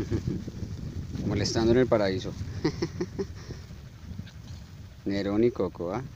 Molestando en el paraíso. Nerón y Coco, ¿ah?